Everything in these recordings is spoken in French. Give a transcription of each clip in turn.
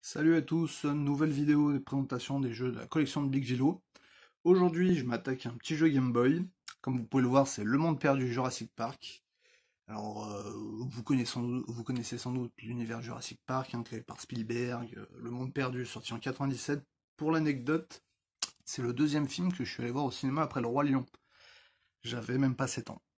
Salut à tous, nouvelle vidéo de présentation des jeux de la collection de Big Gilo. Aujourd'hui, je m'attaque à un petit jeu Game Boy. Comme vous pouvez le voir, c'est Le Monde Perdu Jurassic Park. Alors, vous connaissez sans doute l'univers Jurassic Park, créé par Spielberg, Le Monde Perdu, sorti en 97. Pour l'anecdote, c'est le deuxième film que je suis allé voir au cinéma après Le Roi Lion. J'avais même pas 7 ans.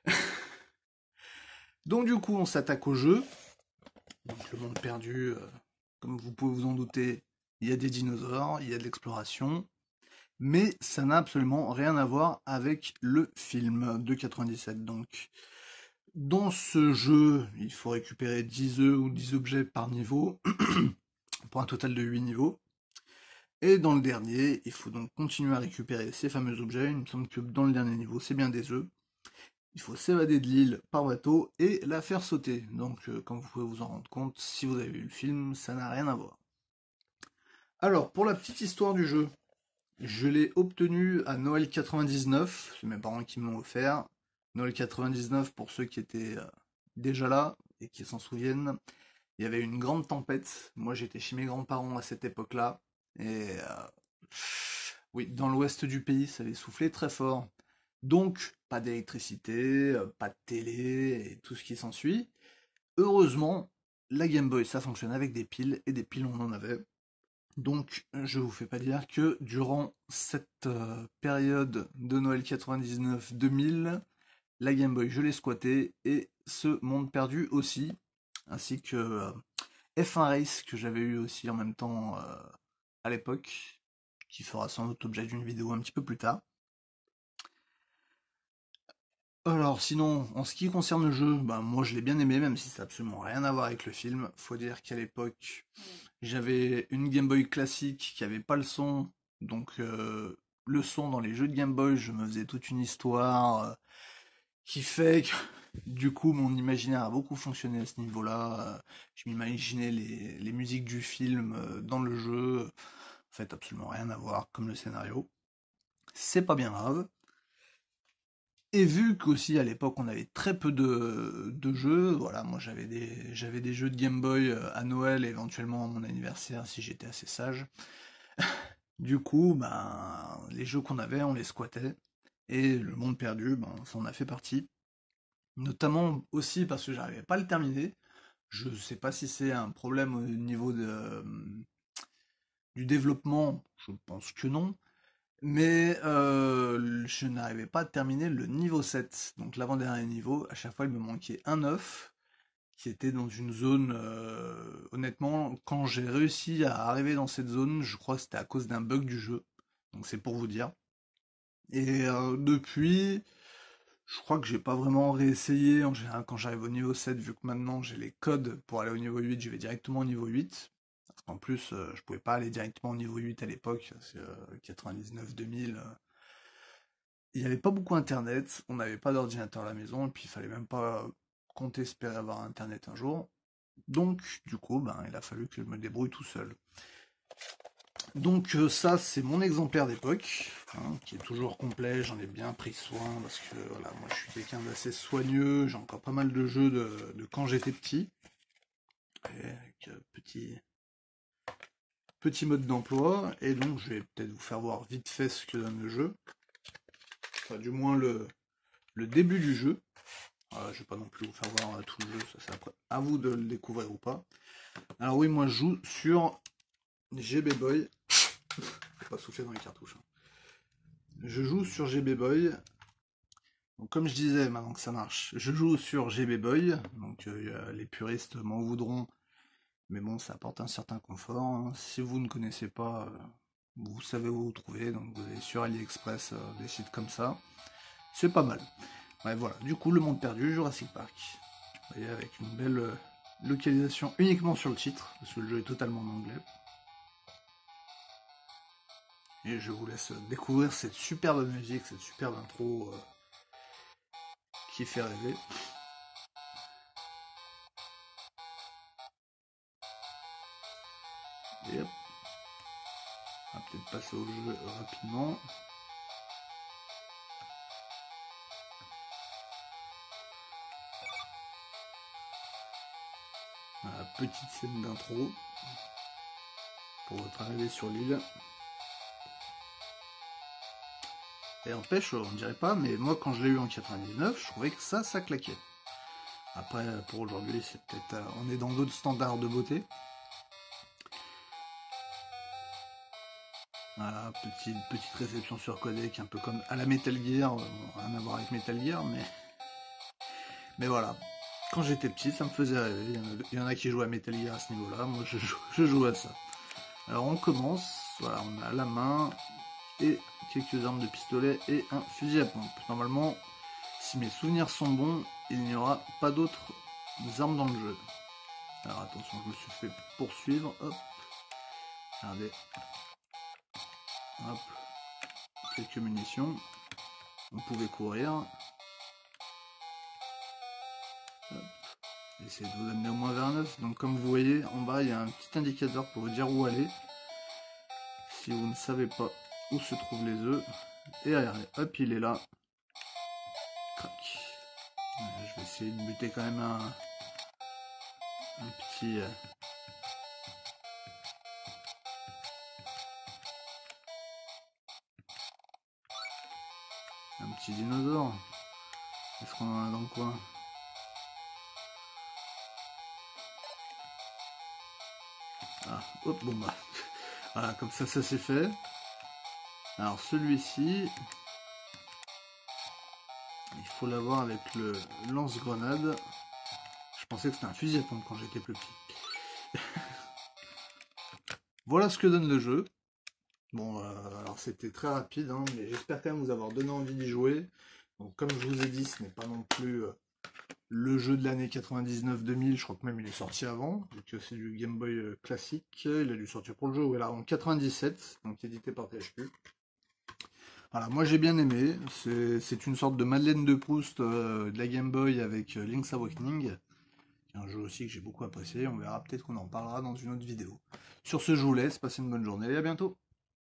Donc du coup, on s'attaque au jeu. Donc Le Monde Perdu, comme vous pouvez vous en douter, il y a des dinosaures, il y a de l'exploration. Mais ça n'a absolument rien à voir avec le film de 97. Donc, dans ce jeu, il faut récupérer 10 œufs ou 10 objets par niveau, pour un total de 8 niveaux. Et dans le dernier, il faut donc continuer à récupérer ces fameux objets. Il me semble que dans le dernier niveau, c'est bien des œufs. Il faut s'évader de l'île par bateau et la faire sauter. Donc, comme vous pouvez vous en rendre compte, si vous avez vu le film, ça n'a rien à voir. Alors, pour la petite histoire du jeu, je l'ai obtenu à Noël 99, c'est mes parents qui me l'ont offert. Noël 99, pour ceux qui étaient déjà là et qui s'en souviennent, il y avait une grande tempête. Moi j'étais chez mes grands-parents à cette époque-là. Et oui, dans l'ouest du pays, ça avait soufflé très fort. Donc, pas d'électricité, pas de télé et tout ce qui s'ensuit. Heureusement, la Game Boy, ça fonctionne avec des piles, et des piles on en avait. Donc, je vous fais pas dire que durant cette période de Noël 99-2000, la Game Boy, je l'ai squattée, et ce Monde Perdu aussi, ainsi que F1 Race, que j'avais eu aussi en même temps à l'époque, qui fera sans doute objet d'une vidéo un petit peu plus tard. Alors sinon, en ce qui concerne le jeu, moi je l'ai bien aimé, même si ça n'a absolument rien à voir avec le film. Faut dire qu'à l'époque, j'avais une Game Boy classique qui avait pas le son, donc le son dans les jeux de Game Boy, je me faisais toute une histoire qui fait que du coup mon imaginaire a beaucoup fonctionné à ce niveau-là. Je m'imaginais les musiques du film dans le jeu. En fait, absolument rien à voir comme le scénario. C'est pas bien grave. Et vu qu'aussi à l'époque on avait très peu de jeux, voilà, moi j'avais des jeux de Game Boy à Noël et éventuellement à mon anniversaire si j'étais assez sage. Du coup, les jeux qu'on avait, on les squattait. Et le monde perdu, ça en a fait partie. Notamment aussi parce que j'arrivais pas à le terminer. Je sais pas si c'est un problème au niveau du développement, je pense que non. Mais je n'arrivais pas à terminer le niveau 7, donc l'avant-dernier niveau. À chaque fois, il me manquait un œuf qui était dans une zone. Honnêtement, quand j'ai réussi à arriver dans cette zone, je crois que c'était à cause d'un bug du jeu. Donc c'est pour vous dire. Et depuis, je crois que j'ai pas vraiment réessayé. En général, quand j'arrive au niveau 7, vu que maintenant j'ai les codes pour aller au niveau 8, je vais directement au niveau 8. Parce qu'en plus, je pouvais pas aller directement au niveau 8 à l'époque, parce que 99-2000, il n'y avait pas beaucoup internet, on n'avait pas d'ordinateur à la maison, et puis il fallait même pas compter espérer avoir internet un jour. Donc, du coup, il a fallu que je me débrouille tout seul. Donc ça, c'est mon exemplaire d'époque, qui est toujours complet, j'en ai bien pris soin, parce que voilà, moi je suis quelqu'un d'assez soigneux, j'ai encore pas mal de jeux de quand j'étais petit, et avec petit mode d'emploi, et donc je vais peut-être vous faire voir vite fait ce que donne le jeu, enfin du moins le début du jeu. Je vais pas non plus vous faire voir tout le jeu, ça c'est après à vous de le découvrir ou pas. Alors oui, moi je joue sur GB Boy, faut pas souffler dans les cartouches. Je joue sur GB Boy. Donc, comme je disais, maintenant que ça marche, je joue sur GB Boy. Donc les puristes m'en voudront, mais bon, ça apporte un certain confort, hein. Si vous ne connaissez pas, vous savez où vous trouver. Donc vous allez sur AliExpress, des sites comme ça. C'est pas mal. Ouais, voilà. Du coup, Le Monde Perdu, Jurassic Park. Vous voyez, avec une belle localisation uniquement sur le titre, parce que le jeu est totalement en anglais. Et je vous laisse découvrir cette superbe musique, cette superbe intro qui fait rêver. Et hop, on va peut-être passer au jeu rapidement. Voilà, petite scène d'intro. pour votre arrivée sur l'île. Et en pêche, on dirait pas, mais moi quand je l'ai eu en 99, je trouvais que ça claquait. Après, pour aujourd'hui, c'est peut-être, on est dans d'autres standards de beauté. Voilà, petite réception sur codec, un peu comme à la Metal Gear, bon, rien à voir avec Metal Gear, mais voilà. Quand j'étais petit, ça me faisait rêver. Il y en a qui jouent à Metal Gear à ce niveau-là, moi je joue à ça. Alors on commence, voilà, on a la main et quelques armes de pistolet et un fusil à pompe. Normalement, si mes souvenirs sont bons, il n'y aura pas d'autres armes dans le jeu. Alors attention, je me suis fait poursuivre, hop, regardez, hop, quelques munitions, on pouvait courir, hop. Essayez de vous amener au moins vers 9. Donc comme vous voyez, en bas, il y a un petit indicateur pour vous dire où aller. Si vous ne savez pas où se trouvent les œufs. Et allez, hop, il est là. Crac. Je vais essayer de buter quand même un petit... un petit dinosaure. Est-ce qu'on en a dans le coin? Ah, hop, bon bah. Voilà, comme ça c'est fait. Alors celui-ci, il faut l'avoir avec le lance-grenade. Je pensais que c'était un fusil à pompe quand j'étais plus petit. Voilà ce que donne le jeu. Bon, alors c'était très rapide, hein, mais j'espère quand même vous avoir donné envie d'y jouer. Donc comme je vous ai dit, ce n'est pas non plus le jeu de l'année 99-2000, je crois que même il est sorti avant, vu que c'est du Game Boy classique. Il a dû sortir pour le jeu, voilà, en 97, donc édité par THQ. Voilà, moi j'ai bien aimé, c'est une sorte de Madeleine de Proust de la Game Boy avec Link's Awakening. Un jeu aussi que j'ai beaucoup apprécié, on verra peut-être qu'on en parlera dans une autre vidéo. Sur ce, je vous laisse, passez une bonne journée et à bientôt.